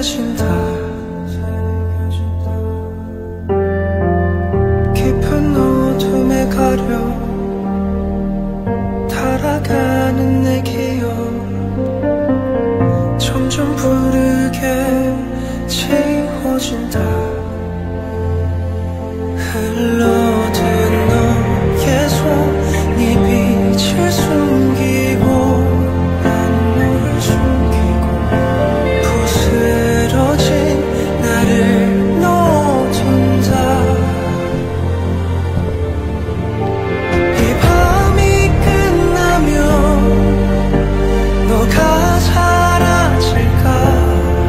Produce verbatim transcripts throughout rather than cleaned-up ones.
새겨진다. 깊은 어둠에 가려 달아가는 내 기억, 점점 부르게 지워진다. 흘러든 너의 손이 빛을 숨기고 난 너를 숨기고 부스러진 나를 넣어둔다. 이 밤이 끝나면 너가 사라질까.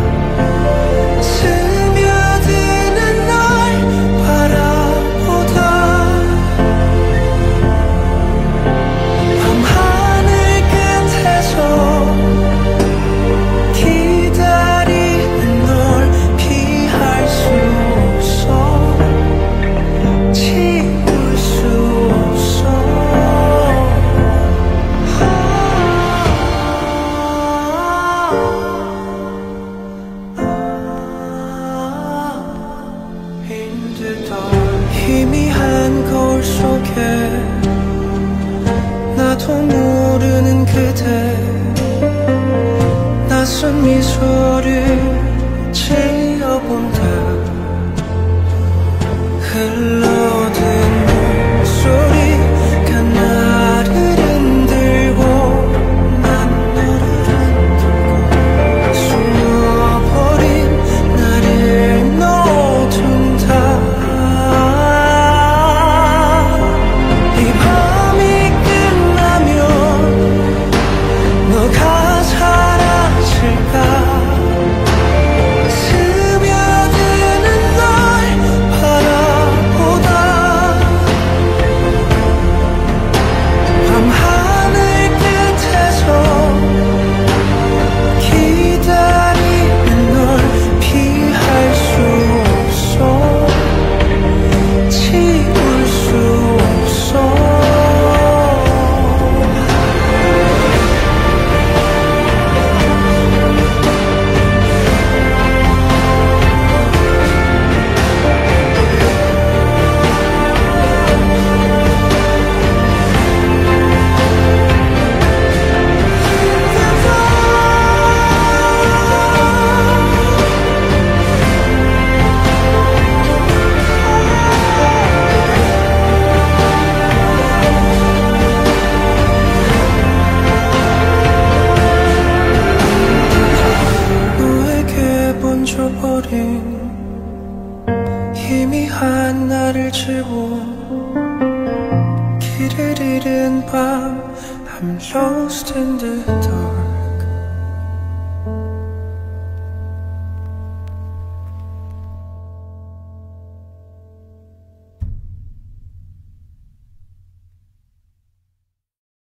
희미한 거울 속에 나도 모르는 그대, 낯선 미소를 지어본다. 흘러든 목소리가 나를 흔들고 난 너를 흔들고 숨어버린 나를 넣어둔다. 희미한 나를 지워 길을 잃은 밤 I'm lost in the dark.